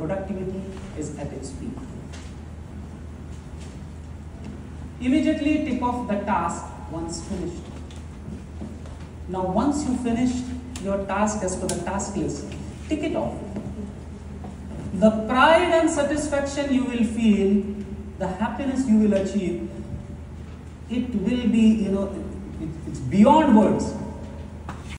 productivity is at its peak. Immediately tick off the task once finished. Now once you finished your task as per the task list, tick it off. The pride and satisfaction you will feel, the happiness you will achieve, it will be, it's beyond words.